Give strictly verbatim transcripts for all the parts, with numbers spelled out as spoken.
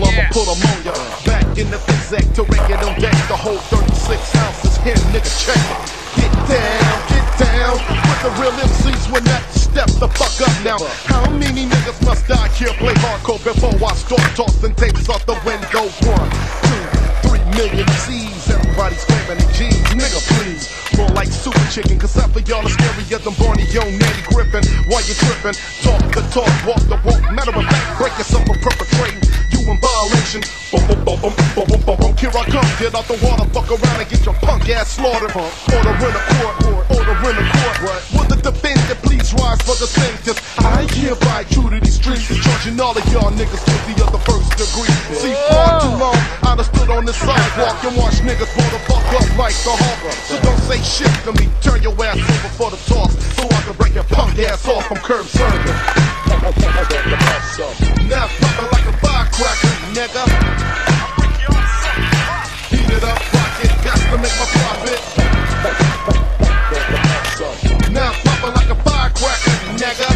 I'ma put them on ya. Back in the physic to wreck it on deck. The whole thirty-six ounces here, nigga, check it. Get down, get down. With the real M Cs when that step the fuck up now. How many niggas must die here? Play hardcore before I start tossing tapes off the window. One, two, three million C's. Everybody's screaming in G's. Nigga, please. More like super chicken, cause half of y'all are scarier than Barney Young, Nanny Griffin. While you tripping, talk the talk, walk the walk. Matter of fact, break yourself for perpetrating. You in violation. Boom, boom, boom, boom, boom, boom, boom, boom. Here I come, get out the water, fuck around and get your punk ass slaughtered. Order in the court, order in the court. Will the defendant please rise for the sentence? I hereby true to these streets, charging all of y'all niggas guilty of the first degree. See, far too long, I done stood on this sidewalk and watch niggas blow the fuck up like the harbor. So don't say shit to me, turn your ass over for the toss, so I can break your punk ass off from curb serving. Now poppin' like a firecracker, nigga. Heat it up, rock it, got to make my profit. Now poppin' like a firecracker, nigga.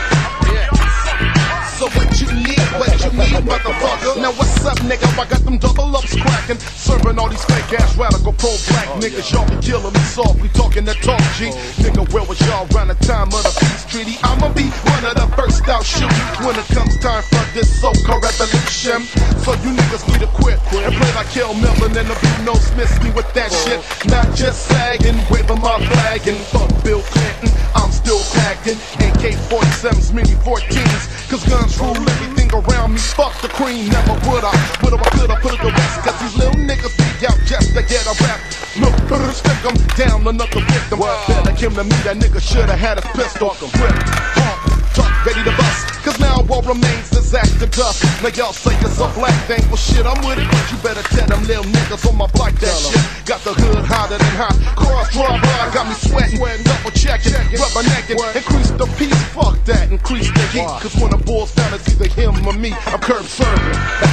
So what you need, what you need, motherfucker? Now what's up, nigga? I got them double ups cracking, serving all these fake ass radical pro-black niggas. Y'all be killing me softly, talking that talk, G. Nigga, where was y'all around the time of the peace treaty? I'ma be one of the first out shooting when it comes time for this so-called revolution. So you niggas need to quit and play like Kel Millen and the beat no Smith me with that shit. Not just sagging, waving my flag and fuck Bill Clinton. I'm still packing A K forty-sevens, mini fourteens, cause guns rule everything around me. Fuck the cream, never would I. Would I, could I put it to rest? Cause these little niggas be out just to get a rap. Look, stick them down, another victim. Better him to me, that nigga shoulda had his pistol. Rip, pump, talk, ready to bust. Cause now all remains is after dust. Now y'all say it's a black thing. Well shit, I'm with it, but you better tell them little niggas on my block that shit. Got the hood hotter than hot. Cross drive by, got me sweating, double checking, rubbernecking. Increase the peace, fuck that, increase the heat. Cause when the boils down, it's either him or me. I'm curb serving.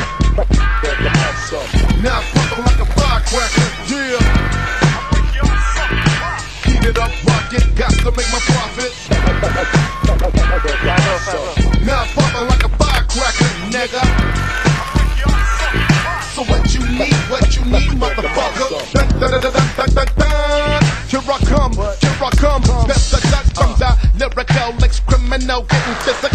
Now I'm fucking like a firecracker, yeah. Heat it up, rock it, got to make my profit. Now I'm fucking like a firecracker, nigga. So what you need, what you need, motherfucker? Dun, dun, dun, dun, dun, dun, dun. Here I come, here I come. Best of that, I'm the lyrical ex-criminal, getting physical.